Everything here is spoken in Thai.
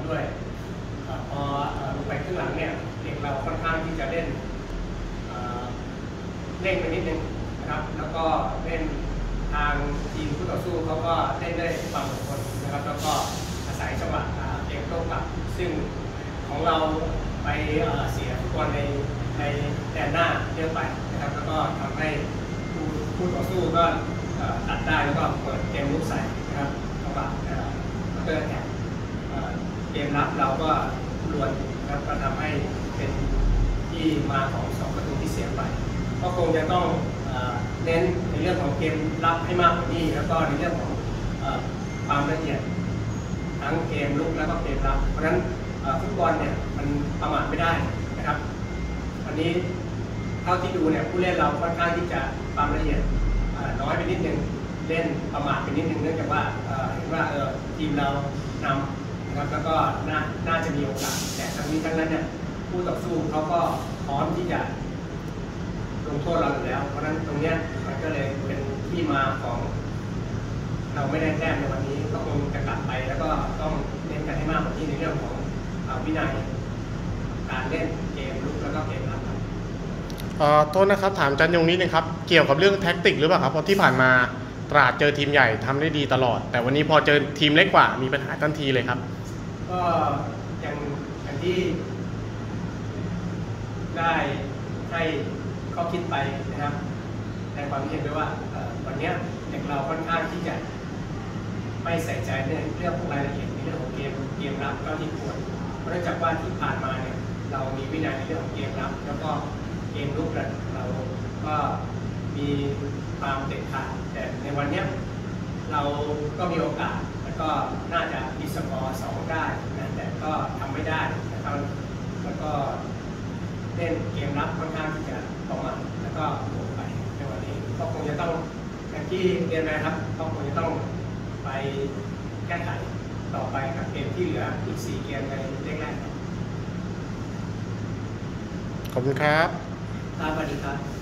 ด้วยพอลงไปครึ่งหลังเนี่ยเด็กเราค่อนข้างที่จะเล่นเร่งไปนิดนึงนะครับแล้วก็เล่นทางทีมผู้ต่อสู้เขาก็เล่นได้ความอดทนนะครับแล้วก็อาศัยจังหวะเกมโต้กลับซึ่งของเราไปเสียฟุตบอลในแดนหน้าเยอะไปนะครับแล้วก็ทำให้ผู้ต่อสู้ก็ตัดได้แล้วก็เปิดเกมลุกใส่นะครับจังหวะเตอร์แท็กเกมรับเราก็รวนนะครับก็ทำให้เป็นที่มาของ2ประตูที่เสียไปก็คงจะต้องเน้นในเรื่องของเกมรับให้มากกว่านี้แล้วก็ในเรื่องของความละเอียดทั้งเกมลุกแล้วก็เกมรับเพราะฉะนั้นฟุตบอลเนี่ยมันประมาทไม่ได้นะครับวันนี้เท่าที่ดูเนี่ยผู้เล่นเราค่อนข้างที่จะความละเอียดน้อยไปนิดนึงเล่นประมาทไปนิดนึงเนื่องจากว่าเห็นว่าทีมเรานำนะครับแล้วก็น่าจะมีโอกาสแต่ทั้งนี้ทั้งนั้นเนี่ยผู้ต่อสู้เขาก็พร้อมที่จะลงโทษเราอยู่แล้วเพราะฉะนั้นตรงนี้มันก็เลยเป็นที่มาของเราไม่ได้แต้มในวันนี้ก็คงจะกลับไปแล้วก็ต้องเน้นกันให้มากกว่านี้ในเรื่องของวินัยการเล่นเกมลุกแล้วก็เกมรับโทษนะครับถามจันยงนิดนึงครับเกี่ยวกับเรื่องแท็กติกหรือเปล่าครับเพราะที่ผ่านมาตราดเจอทีมใหญ่ทำได้ดีตลอดแต่วันนี้พอเจอทีมเล็กกว่ามีปัญหาทันทีเลยครับก็อย่างที่ได้ให้ข้อคิดไปนะครับในความเห็นด้วยว่าวันนี้เด็กเราค่อนข้างที่จะไม่ใส่ใจในเรื่องของรายละเอียดในเรื่องของเกมรับก็ที่ควรเพราะเนื่องจากว่าที่ผ่านมาเนี่ยเรามีวินัยในเรื่องของเกมรับแล้วก็เกมลุกเราก็มีความเด็ดขาดแต่ในวันนี้เราก็มีโอกาสแล้วก็น่าจะมีสกอร์2ได้นะแต่ก็ทำไม่ได้นะครับแล้วก็เล่นเกมรับค่อนข้างที่จะประมาทแล้วก็โดดไปในวันนี้ก็คงจะต้องอย่างที่เรียนมาครับก็คงจะต้องไปแก้ไขต่อไปกับเกมที่เหลืออีก4เกมในเล็กแรกขอบคุณครับสวัสดีครับ